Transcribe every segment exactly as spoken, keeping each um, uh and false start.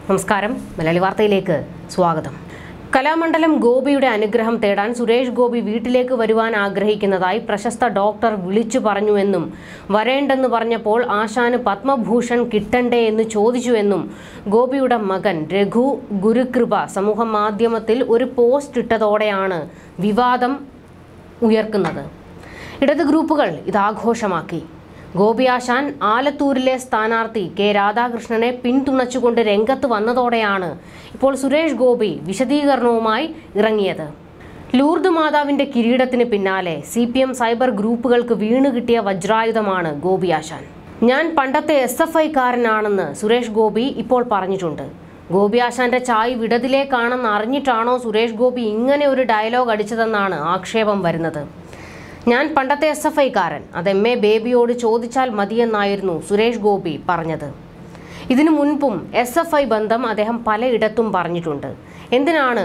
നമസ്കാരം, മലയാളി വാർത്തയിലേക്ക് സ്വാഗതം. കലാമണ്ഡലം ഗോപിയുടെ അനുഗ്രഹം തേടാൻ സുരേഷ് ഗോപി വീട്ടിലേക്ക് വരുവാൻ ആഗ്രഹിക്കുന്നതായി പ്രശസ്ത ഡോക്ടർ വിളിച്ചു പറഞ്ഞുവെന്നും വരേണ്ടെന്ന് പറഞ്ഞപ്പോൾ ആശാന് പത്മഭൂഷൺ കിട്ടണ്ടേ എന്ന് ചോദിച്ചുവെന്നും ഗോപിയുടെ മകൻ രഘു ഗുരുകൃപ സമൂഹ മാധ്യമത്തിൽ ഒരു പോസ്റ്റ് ഇട്ടതോടെയാണ് വിവാദം ഉയർക്കുന്നത്. ഇടത് ഗ്രൂപ്പുകൾ ഇത് ആഘോഷമാക്കി. ഗോപി ആശാൻ ആലത്തൂരിലെ സ്ഥാനാർത്ഥി കെ രാധാകൃഷ്ണനെ പിന്തുണച്ചുകൊണ്ട് രംഗത്ത് വന്നതോടെയാണ് ഇപ്പോൾ സുരേഷ് ഗോപി വിശദീകരണവുമായി ഇറങ്ങിയത്. ലൂർദ് മാതാവിന്റെ കിരീടത്തിന് പിന്നാലെ സി പി എം സൈബർ ഗ്രൂപ്പുകൾക്ക് വീണുകിട്ടിയ വജ്രായുധമാണ് ഗോപി ആശാൻ. ഞാൻ പണ്ടത്തെ എസ് എഫ് ഐക്കാരനാണെന്ന് സുരേഷ് ഗോപി ഇപ്പോൾ പറഞ്ഞിട്ടുണ്ട്. ഗോപി ആശാന്റെ ചായ് വിടതിലേക്കാണെന്ന് അറിഞ്ഞിട്ടാണോ സുരേഷ് ഗോപി ഇങ്ങനെ ഒരു ഡയലോഗ് അടിച്ചതെന്നാണ് ആക്ഷേപം വരുന്നത്. ഞാൻ പണ്ടത്തെ എസ് എഫ് ഐക്കാരൻ, അത് എം എ ബേബിയോട് ചോദിച്ചാൽ മതിയെന്നായിരുന്നു സുരേഷ് ഗോപി പറഞ്ഞത്. ഇതിനു മുൻപും എസ് എഫ് ഐ ബന്ധം അദ്ദേഹം പലയിടത്തും പറഞ്ഞിട്ടുണ്ട്. എന്തിനാണ്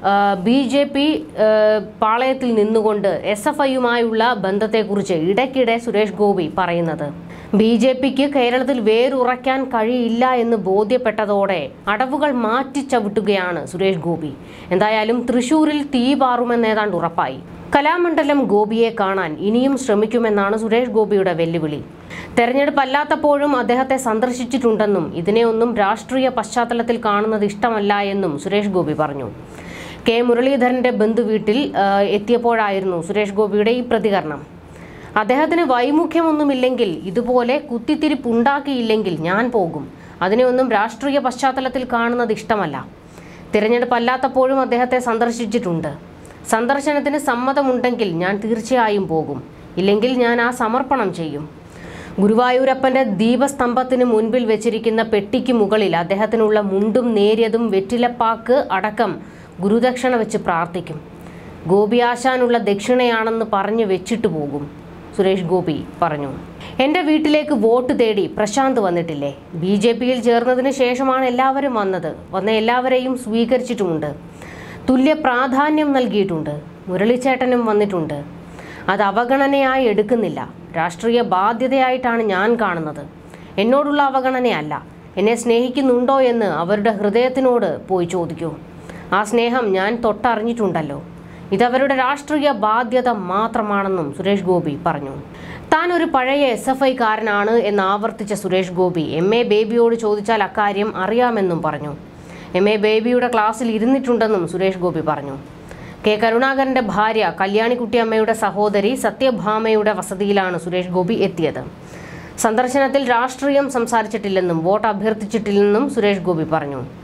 ബി ജെ പി പാളയത്തിൽ നിന്നുകൊണ്ട് എസ് എഫ് ഐയുമായുള്ള ബന്ധത്തെക്കുറിച്ച് ഇടയ്ക്കിടെ സുരേഷ് ഗോപി പറയുന്നത്? ബി ജെ പിക്ക് കേരളത്തിൽ വേരുറയ്ക്കാൻ കഴിയില്ല എന്ന് ബോധ്യപ്പെട്ടതോടെ അടവുകൾ മാറ്റിച്ചവിട്ടുകയാണ് സുരേഷ് ഗോപി. എന്തായാലും തൃശൂരിൽ തീ പാറുമെന്ന് ഏതാണ്ട് ഉറപ്പായി. കലാമണ്ഡലം ഗോപിയെ കാണാൻ ഇനിയും ശ്രമിക്കുമെന്നാണ് സുരേഷ് ഗോപിയുടെ വെല്ലുവിളി. തെരഞ്ഞെടുപ്പ് അല്ലാത്തപ്പോഴും അദ്ദേഹത്തെ സന്ദർശിച്ചിട്ടുണ്ടെന്നും ഇതിനെ ഒന്നും രാഷ്ട്രീയ പശ്ചാത്തലത്തിൽ കാണുന്നത് ഇഷ്ടമല്ല എന്നും സുരേഷ് ഗോപി പറഞ്ഞു. കെ മുരളീധരന്റെ ബന്ധുവീട്ടിൽ എത്തിയപ്പോഴായിരുന്നു സുരേഷ് ഗോപിയുടെ ഈ പ്രതികരണം. അദ്ദേഹത്തിന് വൈമുഖ്യമൊന്നുമില്ലെങ്കിൽ, ഇതുപോലെ കുത്തിത്തിരിപ്പുണ്ടാക്കിയില്ലെങ്കിൽ ഞാൻ പോകും. അതിനെ ഒന്നും രാഷ്ട്രീയ പശ്ചാത്തലത്തിൽ കാണുന്നത് ഇഷ്ടമല്ല. തിരഞ്ഞെടുപ്പ് അല്ലാത്തപ്പോഴും അദ്ദേഹത്തെ സന്ദർശിച്ചിട്ടുണ്ട്. സന്ദർശനത്തിന് സമ്മതമുണ്ടെങ്കിൽ ഞാൻ തീർച്ചയായും പോകും, ഇല്ലെങ്കിൽ ഞാൻ ആ സമർപ്പണം ചെയ്യും. ഗുരുവായൂരപ്പന്റെ ദീപസ്തംഭത്തിന് മുൻപിൽ വെച്ചിരിക്കുന്ന പെട്ടിക്ക് മുകളിൽ അദ്ദേഹത്തിനുള്ള മുണ്ടും നേരിയതും വെറ്റിലപ്പാക്ക് അടക്കം ഗുരുദക്ഷിണ വെച്ച് പ്രാർത്ഥിക്കും. ഗോപി ആശാനുള്ള ദക്ഷിണയാണെന്ന് പറഞ്ഞു വെച്ചിട്ട് പോകും, സുരേഷ് ഗോപി പറഞ്ഞു. എൻ്റെ വീട്ടിലേക്ക് വോട്ട് തേടി പ്രശാന്ത് വന്നിട്ടില്ലേ? ബി ജെ പിയിൽ ചേർന്നതിന് ശേഷമാണ് എല്ലാവരും വന്നത്. വന്ന എല്ലാവരെയും സ്വീകരിച്ചിട്ടുമുണ്ട്. തുല്യ പ്രാധാന്യം നൽകിയിട്ടുണ്ട്. മുരളിച്ചേട്ടനും വന്നിട്ടുണ്ട്. അത് അവഗണനയായി എടുക്കുന്നില്ല. രാഷ്ട്രീയ ബാധ്യതയായിട്ടാണ് ഞാൻ കാണുന്നത്. എന്നോടുള്ള അവഗണനയല്ല. എന്നെ സ്നേഹിക്കുന്നുണ്ടോ എന്ന് അവരുടെ ഹൃദയത്തിനോട് പോയി ചോദിക്കൂ. ആ സ്നേഹം ഞാൻ തൊട്ടറിഞ്ഞിട്ടുണ്ടല്ലോ. ഇതവരുടെ രാഷ്ട്രീയ ബാധ്യത മാത്രമാണെന്നും സുരേഷ് ഗോപി പറഞ്ഞു. താൻ ഒരു പഴയ എസ് എഫ് ഐക്കാരനാണ് എന്ന് ആവർത്തിച്ച സുരേഷ് ഗോപി എം എ ബേബിയോട് ചോദിച്ചാൽ അക്കാര്യം അറിയാമെന്നും പറഞ്ഞു. എം എ ബേബിയുടെ ക്ലാസ്സിൽ ഇരുന്നിട്ടുണ്ടെന്നും സുരേഷ് ഗോപി പറഞ്ഞു. കെ കരുണാകരന്റെ ഭാര്യ കല്യാണിക്കുട്ടിയമ്മയുടെ സഹോദരി സത്യഭാമയുടെ വസതിയിലാണ് സുരേഷ് ഗോപി എത്തിയത്. സന്ദർശനത്തിൽ രാഷ്ട്രീയം സംസാരിച്ചിട്ടില്ലെന്നും വോട്ട് അഭ്യർത്ഥിച്ചിട്ടില്ലെന്നും സുരേഷ് ഗോപി പറഞ്ഞു.